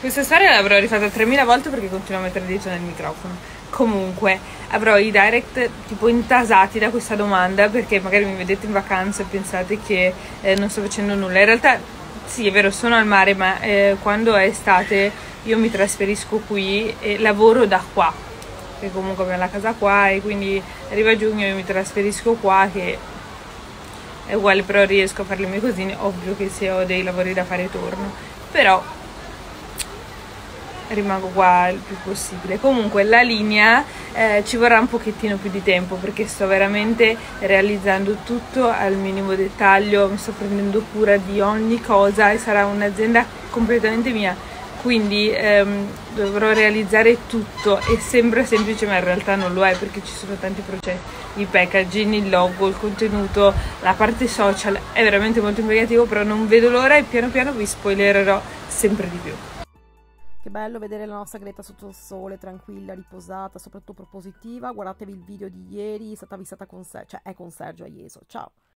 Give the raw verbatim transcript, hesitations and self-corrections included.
Questa storia l'avrò rifatta tremila volte perché continuo a mettere il dito nel microfono. Comunque, avrò i direct tipo intasati da questa domanda, perché magari mi vedete in vacanza e pensate che eh, non sto facendo nulla. In realtà, sì, è vero, sono al mare, ma eh, quando è estate io mi trasferisco qui e lavoro da qua, che comunque abbiamo la casa qua, e quindi arriva giugno e io mi trasferisco qua, che è uguale, però riesco a fare le mie cosine. Ovvio che se ho dei lavori da fare torno, però rimango qua il più possibile. Comunque la linea eh, ci vorrà un pochettino più di tempo, perché sto veramente realizzando tutto al minimo dettaglio, mi sto prendendo cura di ogni cosa e sarà un'azienda completamente mia, quindi ehm, dovrò realizzare tutto, e sembra semplice ma in realtà non lo è, perché ci sono tanti processi, il packaging, il logo, il contenuto, la parte social, è veramente molto impegnativo, però non vedo l'ora e piano piano vi spoilererò sempre di più. Che bello vedere la nostra Greta sotto il sole, tranquilla, riposata, soprattutto propositiva. Guardatevi il video di ieri, è stata avvistata con Sergio, cioè è con Sergio a Jesolo. Ciao!